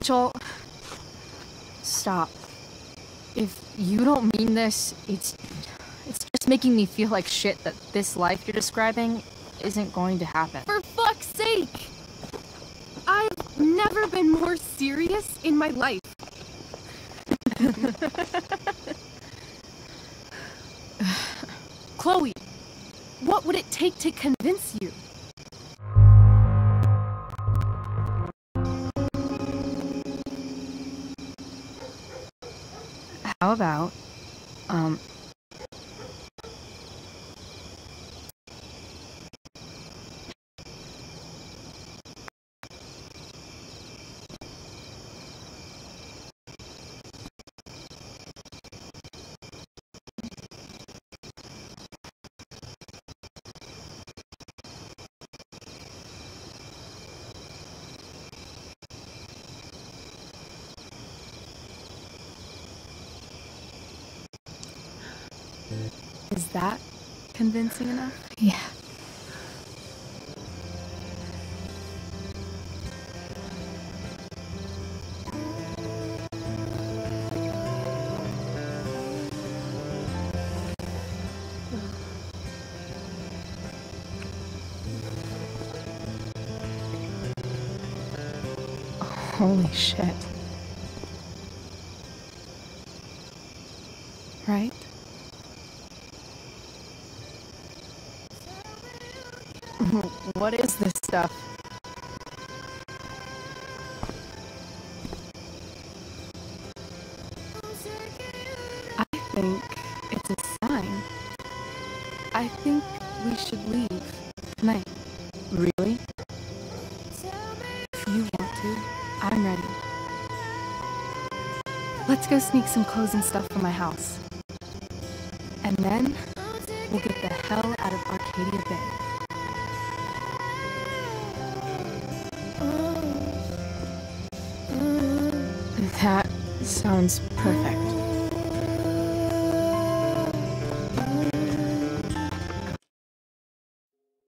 Joel, stop. If you don't mean this, it's just making me feel like shit that this life you're describing isn't going to happen. For fuck's sake! I've never been more serious in my life. Chloe, what would it take to convince you? How about, Is that convincing enough? yeah. Holy shit. Right? What is this stuff? I think it's a sign. I think we should leave tonight. Really? If you want to, I'm ready. Let's go sneak some clothes and stuff from my house. And then, we'll get the hell out of Arcadia Bay. That sounds perfect.